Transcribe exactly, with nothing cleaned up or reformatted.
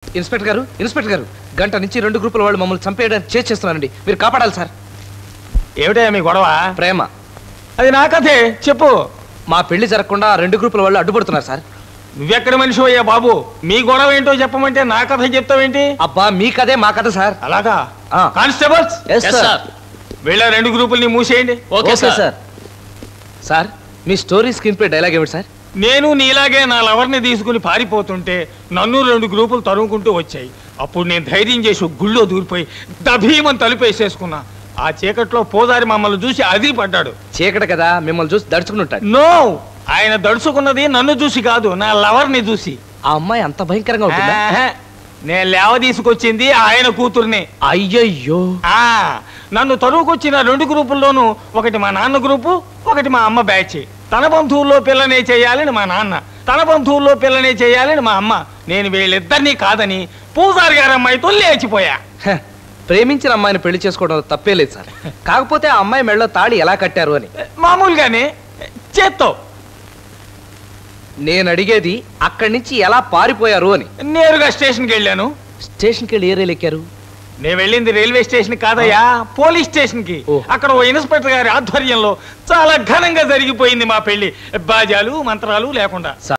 Inspector గారు inspector గారు గంట నుంచి రెండు గ్రూపుల వాళ్ళు మమ్మల్ని చంపేయడానికి చేస్తున్నారండి, మీరు కాపాడాలి సార్. ఏమిటయ్యా మీ గొడవ? ప్రేమ. అది నా కథే, చెప్పు. మా పెళ్లి జరగకుండా రెండు గ్రూపుల వాళ్ళు అడ్డుపడుతున్నారు సార్. నువ్వెక్కడ మనిషి అయ్యా బాబు? మీ గొడవ ఏంటో చెప్పమంటే నా కథ చెప్తావేంటి? అబ్బా మీ కథే మా కథ సార్. అలాగా? కానిస్టేబుల్స్ వీళ్ళ రెండు గ్రూపుల్ని మూసేయండి. Okay sir. సార్ మీ స్టోరీ స్క్రీన్ ప్లే డైలాగ్ ఏమిటి సార్? నేను నీలాగే నా లవర్ని తీసుకుని పారిపోతుంటే నన్ను రెండు గ్రూపులు తరుముకుంటూ వచ్చాయి. అప్పుడు నేను ధైర్యం చేసి గుళ్ళో దూరిపోయి దభీమని తలుపేసేసుకున్నా. ఆ చీకట్లో పోదారి మమ్మల్ని చూసి అదిరి పడ్డాడు. చీకటి కదా, మిమ్మల్ని చూసి దడుచుకుని ఉంటాడు. నో, ఆయన దడుచుకున్నది నన్ను చూసి కాదు, నా లవర్ని చూసి. ఆ అమ్మాయి అంత భయంకరంగా ఉంటుందా? నేను లేవ తీసుకొచ్చింది ఆయన కూతుర్ని. అయ్యయ్యో. ఆ నన్ను తరువుకొచ్చిన రెండు గ్రూపుల్లోనూ ఒకటి మా నాన్న గ్రూపు, ఒకటి మా అమ్మ బ్యాచ్. తన బంధువుల్లో పిల్లనే చేయాలని మా నాన్న, తన బంధువుల్లో పిల్లనే చేయాలని మా అమ్మ. నేను వీళ్ళిద్దరినీ కాదని పూజారి గారి అమ్మాయితో లేచిపోయా. ప్రేమించిన అమ్మాయిని పెళ్లి చేసుకోవడం తప్పే లేదు సార్. కాకపోతే ఆ అమ్మాయి మెడలో తాళి ఎలా కట్టారు అని. మామూలుగానే చేత్తో. నేను అడిగేది అక్కడి నుంచి ఎలా పారిపోయారు అని. నేరుగా స్టేషన్కి వెళ్ళాను. స్టేషన్కి వెళ్ళి ఏ రైలు ఎక్కారు? నేను వెళ్ళింది రైల్వే స్టేషన్ కాదయ్యా, పోలీస్ స్టేషన్ కి. అక్కడ ఓ ఇన్స్పెక్టర్ గారి ఆధ్వర్యంలో చాలా ఘనంగా జరిగిపోయింది మా పెళ్లి, బాజాలు మంత్రాలు లేకుండా.